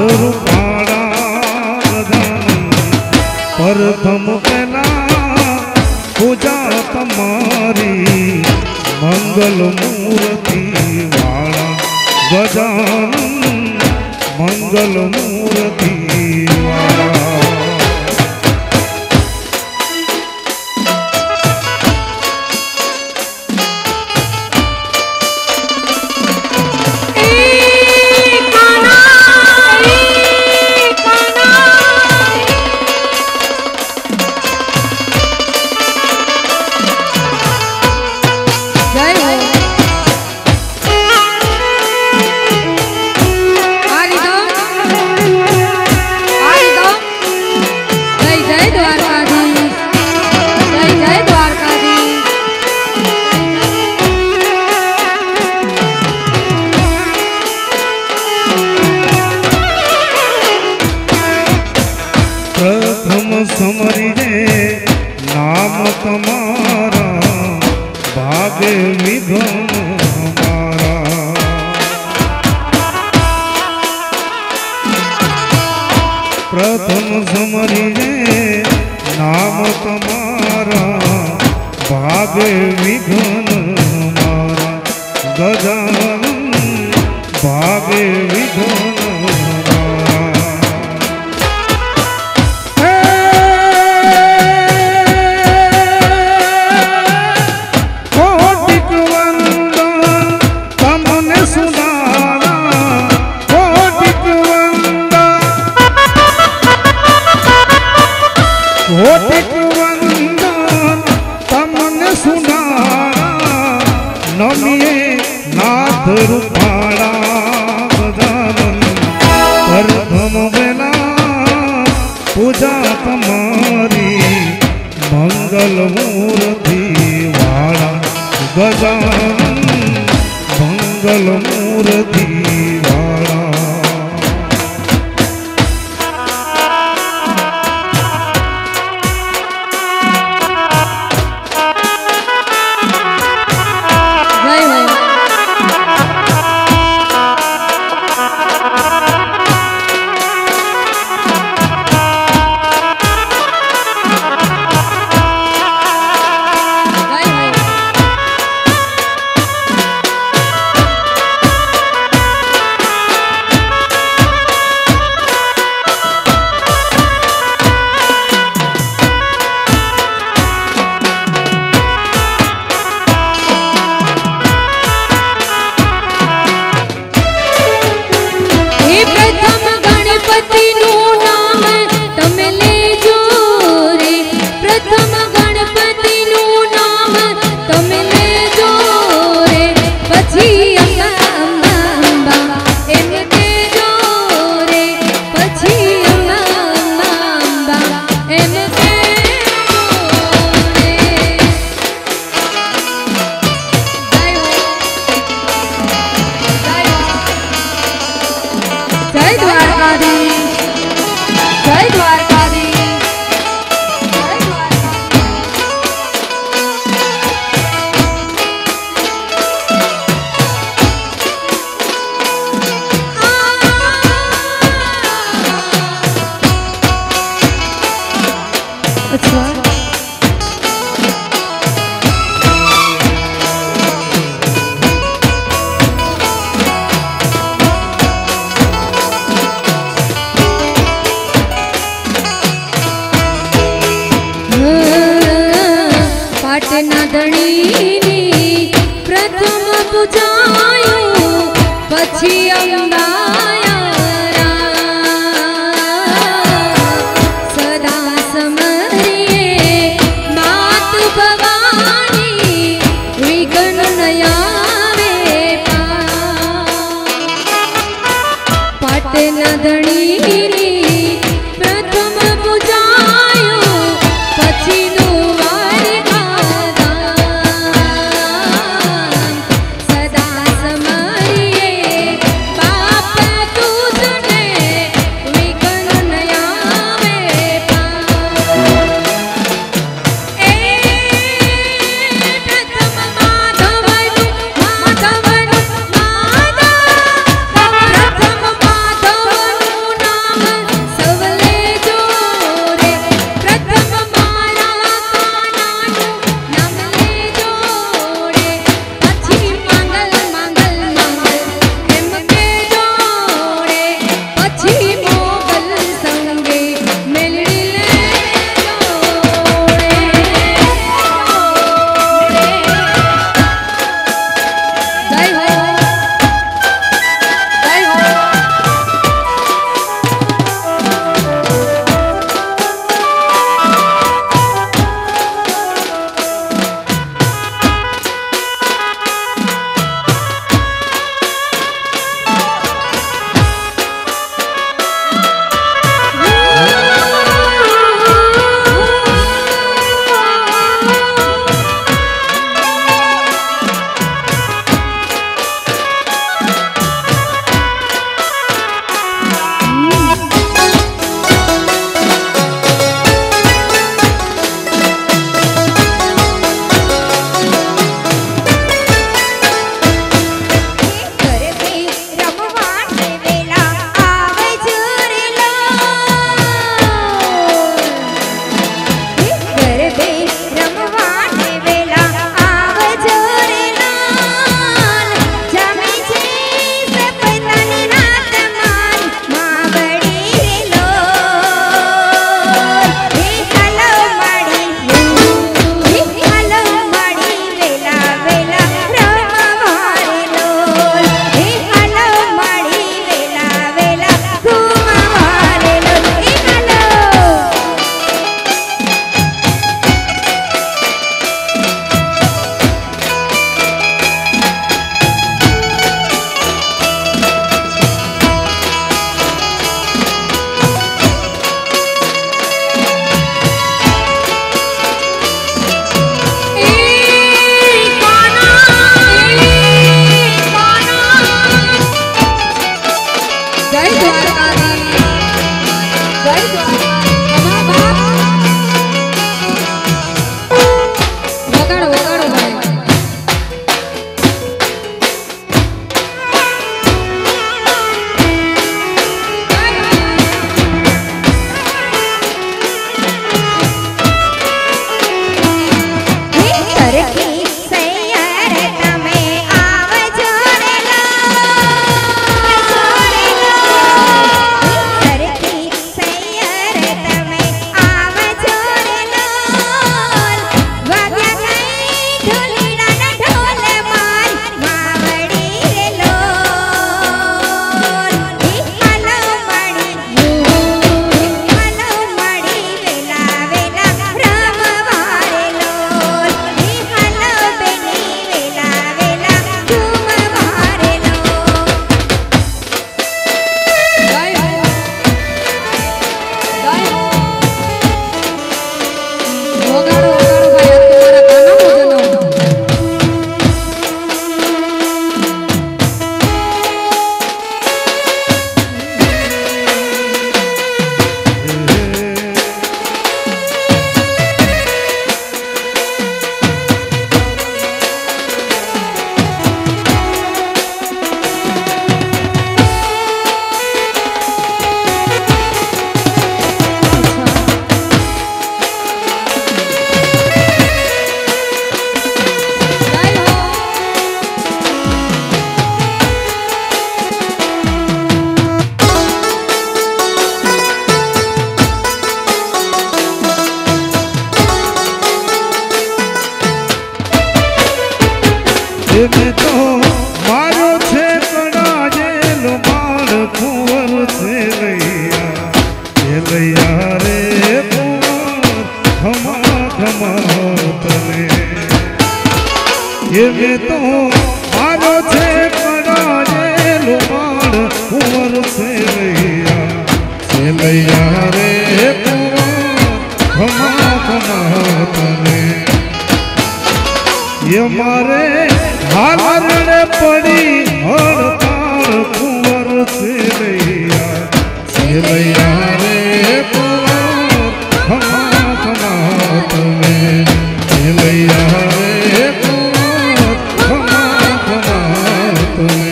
रूपाड़ा गजानन प्रथम पहला पूजा तमारी मंगल मूर्ति वाला गजानन मंगल मूर्ति वाला। प्रथम समरिए नाम तुम्हारा भाग्य विधन हमारा। प्रथम समरिए नाम तुम्हारा भाग्य विधन हमारा गजानन भाग्य विधन नाथ रूपाड़ा गजानन प्रथम बेला पूजा तुम्हारी मंगल मूर्ति वाला गजानन मंगल मूर्ति वाला। पाटना धणी प्रथम पूजायो पछी अंबाया सदा समरिए मात भवानी विघ्न नयावे पाटना धणी प्रथम पूजायो पछी જય દ્વારકાધીશ જય દ્વારકા અમારા બાપ વગાડો વગાડો ભાઈ મેં તો મારો છે કડાયેલો માળ કુંવર છે લૈયા રે કુંવર ખમા ખમા તને મેં તો મારો છે કડાયેલો માળ કુંવર છે લૈયા રે કુંવર ખમા ખમા તને મારે હાલરડે પડી હડતાળ કુંવર છે લૈયા રે કુંવર ખમા ખમા તમે લૈયા રે કુંવર ખમા ખમા તમે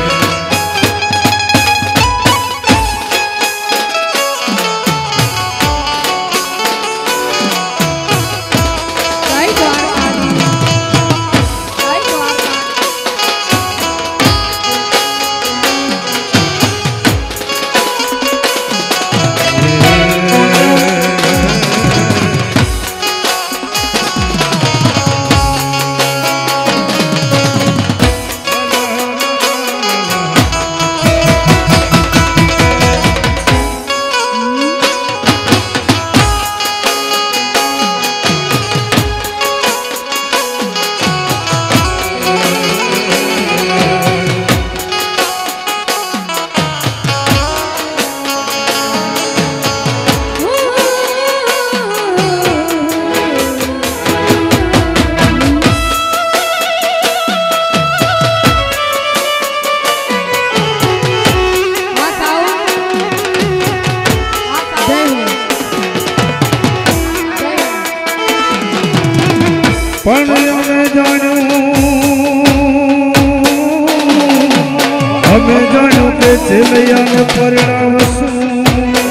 અમે જાણ્યું કે છેલ્લૈયાને પરિણાવશું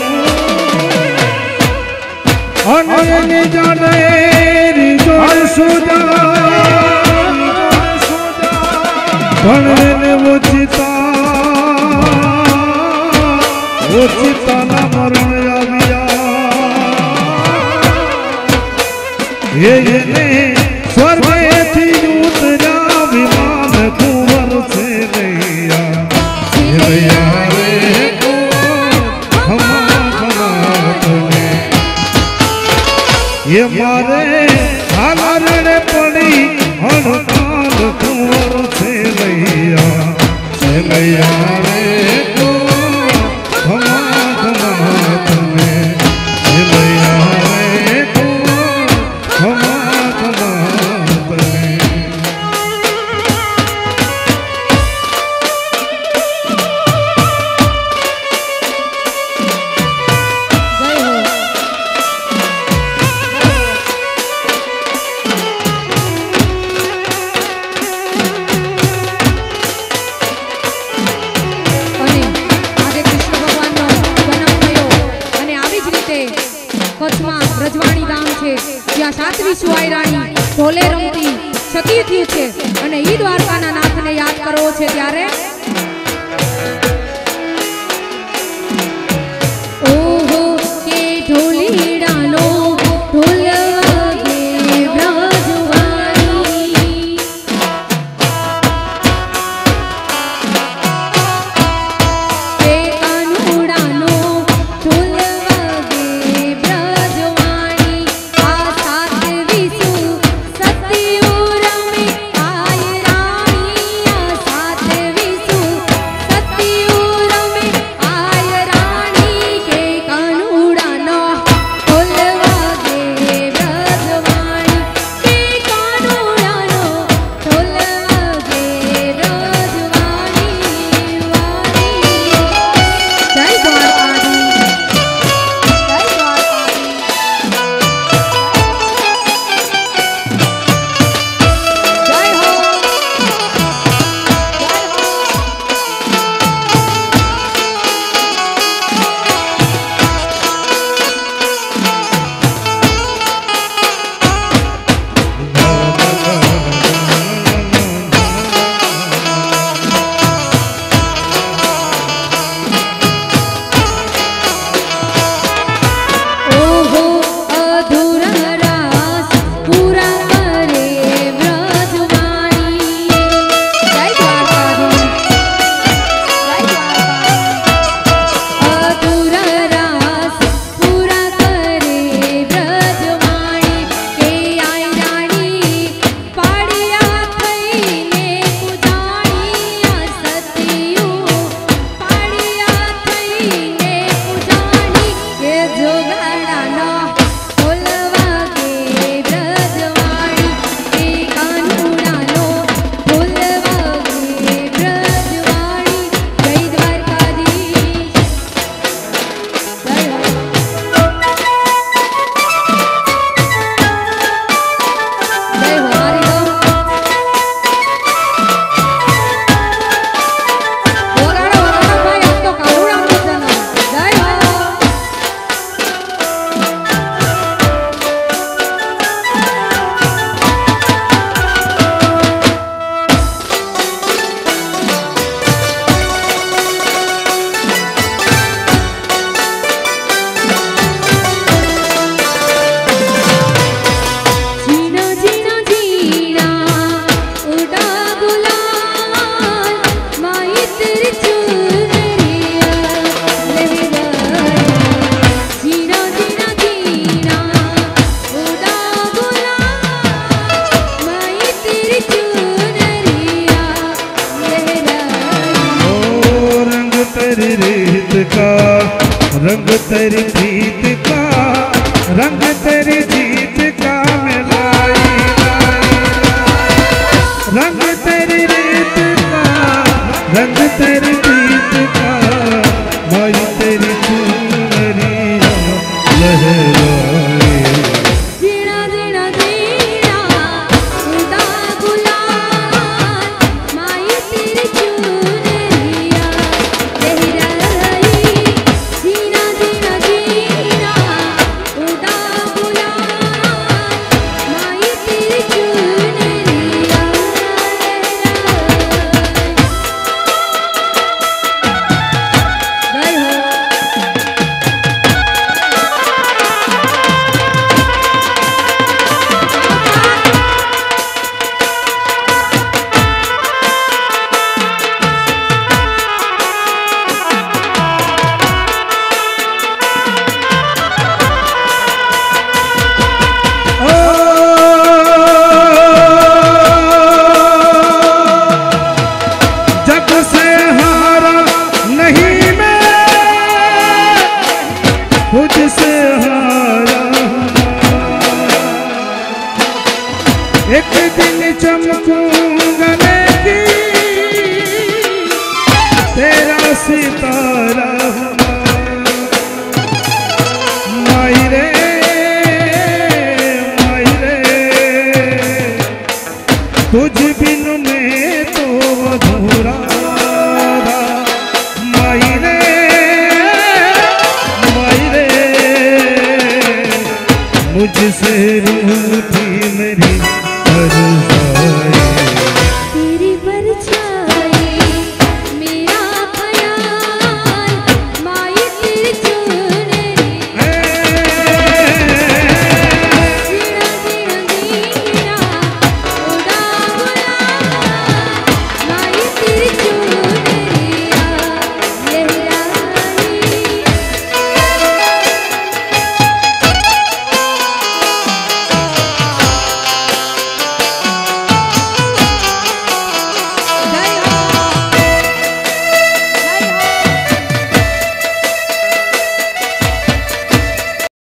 અને એની જાણે રીઝોડશું પણ એને ઓછીતાના મરણ આવ્યા એને સ્વર્ગેથી ઉતર્યા વિમાન કુંવર છે લૈયા રે ખમા ખમા તમે મારે હાલરડે પડી હડતાળ કુંવર છે લૈયા રે ખમા ખમા તમે લૈયા રે ખમા ખમા તમે સાધ્વી સુવાઈ રાણી ઢોલે રમતી છતી થયું છે અને ઈ દ્વારકાના નાથને યાદ કરવો છે ત્યારે ઓહો કે ઢોલીડાનો ઢોલ रंग तेरी प्रीत का रंग तेरी जीत का मिलाई रंग तेरी रीत का रंग तेरी प्रीत का माई तेरी चुनरिया लहराए मुझसे हारा एक दिन चमकूंगा लेकिन तेरा सितारा माई रे तुझ बिन में तो अधूरा माई रे मुझ तुझसे रूठी मेरी